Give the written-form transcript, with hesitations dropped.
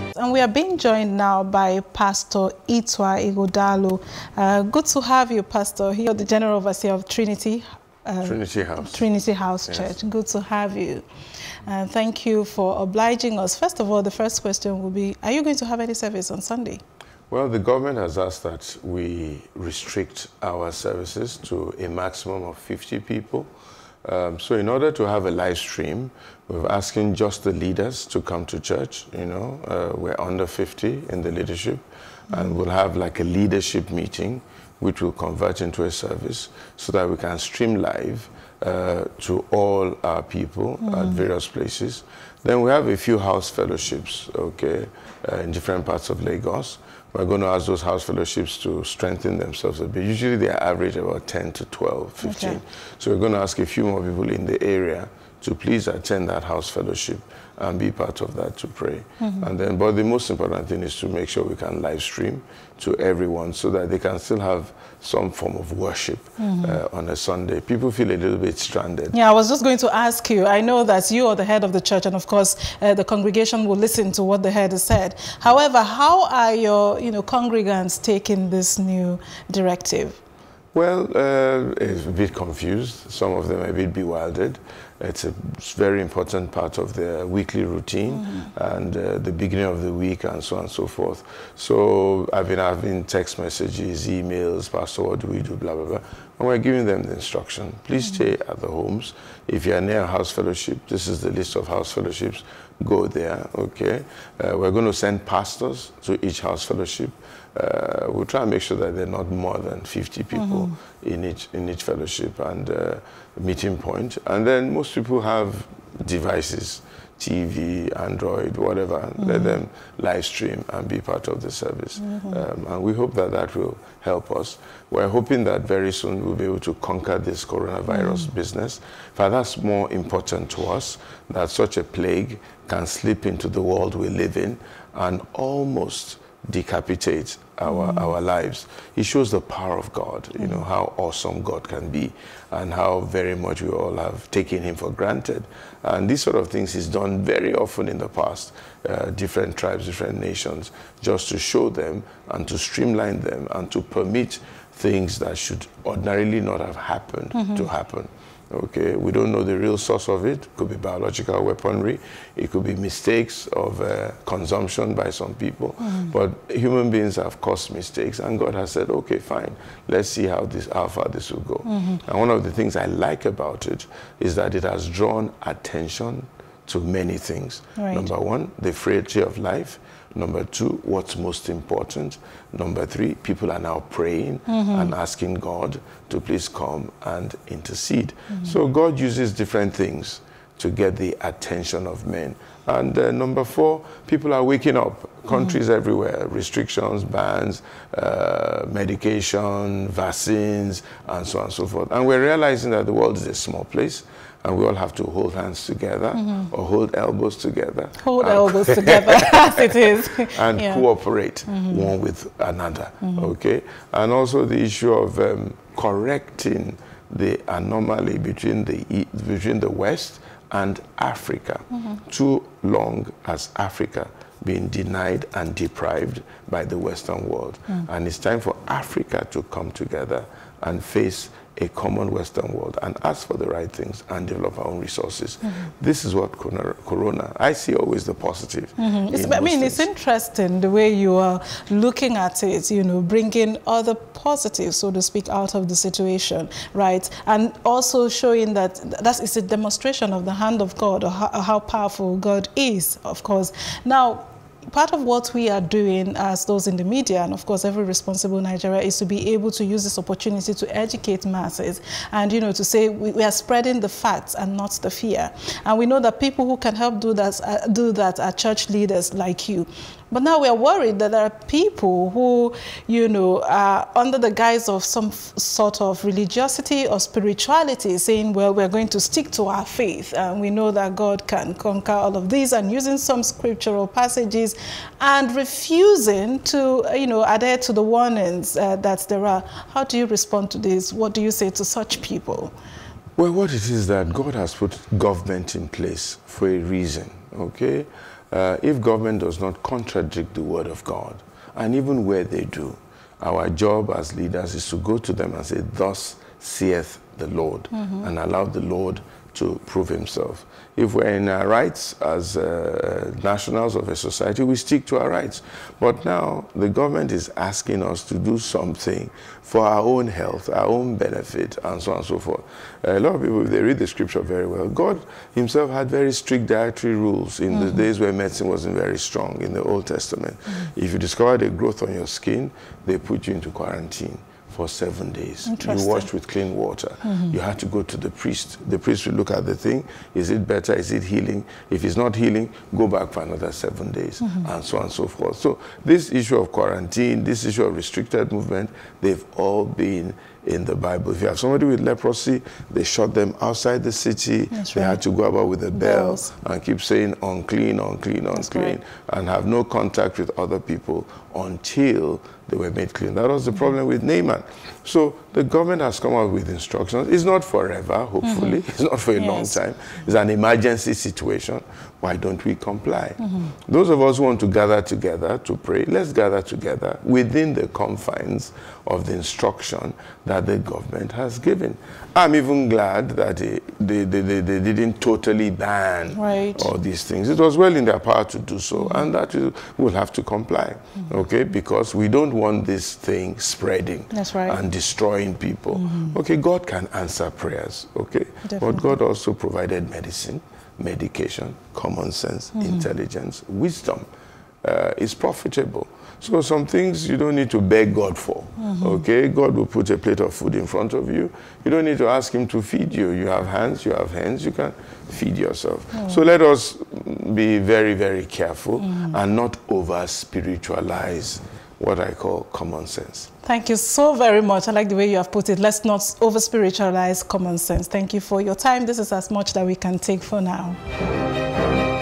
And we are being joined now by Pastor Itwa Ighodalo. Good to have you, Pastor. You're the General Overseer of Trinity House Yes. Church. Good to have you. Thank you for obliging us. First of all, the first question will be, are you going to have any service on Sunday? Well, the government has asked that we restrict our services to a maximum of 50 people. So in order to have a live stream, we're asking just the leaders to come to church. We're under 50 in the leadership, and we'll have like a leadership meeting, which will convert into a service so that we can stream live to all our people at various places. Then we have a few house fellowships, okay, in different parts of Lagos. We're going to ask those house fellowships to strengthen themselves a bit. Usually they average about 10 to 12, 15. Okay. So we're going to ask a few more people in the area to please attend that house fellowship and be part of that to pray. And then, but the most important thing is to make sure we can live stream to everyone so that they can still have some form of worship on a Sunday. People feel a little bit stranded. Yeah, I was just going to ask you. I know that you are the head of the church, and of course, the congregation will listen to what the head has said. However, how are your, congregants taking this new directive? Well, it's a bit confused. Some of them are a bit bewildered. It's a very important part of their weekly routine and the beginning of the week and so on and so forth. So I've been having text messages, emails, Pastor, what do we do, blah, blah, blah. And we're giving them the instruction. Please stay at the homes. If you're near a house fellowship, this is the list of house fellowships. Go there, okay? We're going to send pastors to each house fellowship. We'll try and make sure that there are not more than 50 people in each fellowship and meeting point. And then most people have devices, TV, Android, whatever. Let them live stream and be part of the service. And we hope that that will help us. We're hoping that very soon we'll be able to conquer this coronavirus business. But that's more important to us, that such a plague can slip into the world we live in and almost decapitate our lives. It shows the power of God, how awesome God can be and how very much we all have taken him for granted. And these sort of things he's done very often in the past, different tribes, different nations, just to show them and to streamline them and to permit things that should ordinarily not have happened to happen. Okay, we don't know the real source of it. It could be biological weaponry. It could be mistakes of consumption by some people. But human beings have caused mistakes, and God has said, okay, fine, let's see how far this will go. And one of the things I like about it is that it has drawn attention to many things. Right. Number one, the frailty of life. Number two, what's most important. Number three, people are now praying and asking God to please come and intercede. So God uses different things to get the attention of men. And number four, people are waking up. Countries everywhere, restrictions, bans, medication, vaccines, and so on and so forth. And we're realizing that the world is a small place, and we all have to hold hands together or hold elbows together. Hold elbows together, as it is. And cooperate one with another, okay? And also the issue of correcting the anomaly between the West and Africa. Too long has Africa been denied and deprived by the Western world. And it's time for Africa to come together and face a common Western world and ask for the right things and develop our own resources. This is what Corona, I see always the positive. It's interesting the way you are looking at it, bringing other positives, so to speak, out of the situation, right? And also showing that that is a demonstration of the hand of God, or how powerful God is, of course. Now, part of what we are doing as those in the media, and of course every responsible Nigeria, is to be able to use this opportunity to educate masses and, to say we are spreading the facts and not the fear. And we know that people who can help do that are church leaders like you. But now we are worried that there are people who, are under the guise of some sort of religiosity or spirituality, saying, well, we're going to stick to our faith. And we know that God can conquer all of these, and using some scriptural passages and refusing to, adhere to the warnings that there are. How do you respond to this? What do you say to such people? Well, what it is that God has put government in place for a reason, okay? if government does not contradict the word of God, and even where they do, our job as leaders is to go to them and say, thus saith the Lord, and allow the Lord to prove himself. If we're in our rights as nationals of a society, we stick to our rights. But now the government is asking us to do something for our own health, our own benefit, and so on and so forth. A lot of people, if they read the scripture very well, God himself had very strict dietary rules in the days where medicine wasn't very strong in the Old Testament. If you discovered a growth on your skin, they put you into quarantine for 7 days. You washed with clean water. You had to go to the priest. The priest will look at the thing. Is it better? Is it healing? If it's not healing, go back for another 7 days, and so on and so forth. So this issue of quarantine, this issue of restricted movement, they've all been in the Bible. If you have somebody with leprosy, they shut them outside the city. They had to go about with a bell and keep saying unclean, unclean, unclean, and have no contact with other people until they were made clean. That was the problem with Naaman. So the government has come up with instructions. It's not forever, hopefully. It's not for a long time. It's an emergency situation. Why don't we comply? Those of us who want to gather together to pray, let's gather together within the confines of the instruction that the government has given. I'm even glad that they didn't totally ban all these things. It was well in their power to do so, and that we'll have to comply, okay? Because we don't want this thing spreading and destroying people. Okay, God can answer prayers, okay? But God also provided medicine, medication, common sense, intelligence, wisdom. Is profitable. So some things you don't need to beg God for, okay? God will put a plate of food in front of you. You don't need to ask him to feed you. You have hands, you have hands, you can feed yourself. So let us be very, very careful and not over-spiritualize what I call common sense. Thank you so very much. I like the way you have put it. Let's not over-spiritualize common sense. Thank you for your time. This is as much that we can take for now.